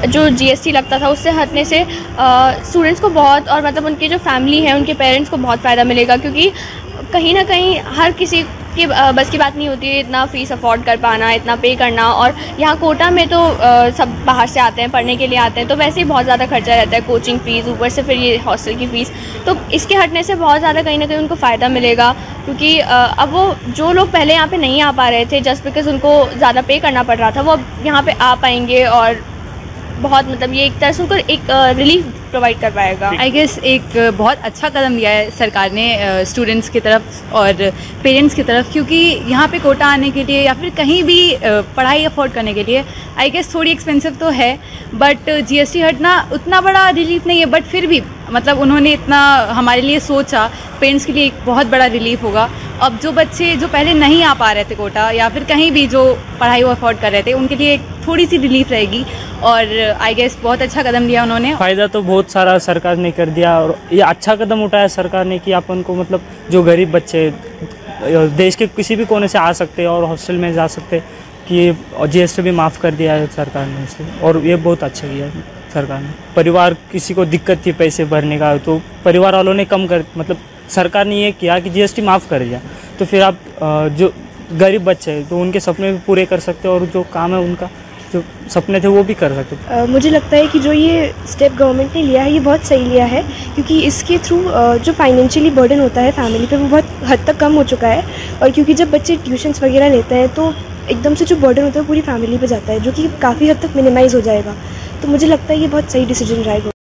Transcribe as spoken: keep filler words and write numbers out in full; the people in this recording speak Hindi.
जो जीएसटी लगता था उससे हटने से स्टूडेंट्स को बहुत, और मतलब उनके जो फैमिली है उनके पेरेंट्स को बहुत फ़ायदा मिलेगा, क्योंकि कहीं ना कहीं हर किसी की बस की बात नहीं होती है इतना फ़ीस अफोर्ड कर पाना, इतना पे करना। और यहाँ कोटा में तो आ, सब बाहर से आते हैं, पढ़ने के लिए आते हैं, तो वैसे ही बहुत ज़्यादा खर्चा रहता है, कोचिंग फ़ीस, ऊपर से फिर ये हॉस्टल की फ़ीस। तो इसके हटने से बहुत ज़्यादा कहीं ना कहीं उनको फ़ायदा मिलेगा, क्योंकि आ, अब वो जो लोग पहले यहाँ पे नहीं आ पा रहे थे जस्ट बिकॉज़ उनको ज़्यादा पे करना पड़ रहा था, वो अब यहाँ पे आ पाएंगे, और बहुत मतलब ये एक तरह से उनको एक रिलीफ प्रोवाइड कर पाएगा। आई गेस एक बहुत अच्छा कदम लिया है सरकार ने स्टूडेंट्स की तरफ और पेरेंट्स की तरफ, क्योंकि यहाँ पे कोटा आने के लिए या फिर कहीं भी पढ़ाई अफोर्ड करने के लिए आई गेस थोड़ी एक्सपेंसिव तो है, बट जीएसटी हटना उतना बड़ा रिलीफ नहीं है, बट फिर भी मतलब उन्होंने इतना हमारे लिए सोचा, पेरेंट्स के लिए एक बहुत बड़ा रिलीफ होगा। अब जो बच्चे जो पहले नहीं आ पा रहे थे कोटा या फिर कहीं भी जो पढ़ाई वो अफोर्ड कर रहे थे, उनके लिए थोड़ी सी रिलीफ रहेगी, और आई गेस बहुत अच्छा कदम लिया उन्होंने। फ़ायदा तो बहुत सारा सरकार ने कर दिया, और ये अच्छा कदम उठाया सरकार ने कि अपन को मतलब जो गरीब बच्चे देश के किसी भी कोने से आ सकते हैं और हॉस्टल में जा सकते, कि जीएसटी भी माफ़ कर दिया है सरकार ने इसे, और ये बहुत अच्छा किया है सरकार ने। परिवार किसी को दिक्कत थी पैसे भरने का, तो परिवार वालों ने कम कर मतलब सरकार ने ये किया कि जीएसटी माफ़ कर दिया, तो फिर आप जो गरीब बच्चे हैं तो उनके सपने भी पूरे कर सकते हैं, और जो काम है उनका जो सपने थे वो भी कर सकते हैं। मुझे लगता है कि जो ये स्टेप गवर्नमेंट ने लिया है ये बहुत सही लिया है, क्योंकि इसके थ्रू जो फाइनेंशियली बर्डन होता है फैमिली पे वो बहुत हद तक कम हो चुका है। और क्योंकि जब बच्चे ट्यूशन्स वगैरह लेते हैं तो एकदम से जो बर्डन होता है वो पूरी फैमिली पे जाता है, जो कि काफ़ी हद तक मिनिमाइज़ हो जाएगा। तो मुझे लगता है ये बहुत सही डिसीजन रहेगा।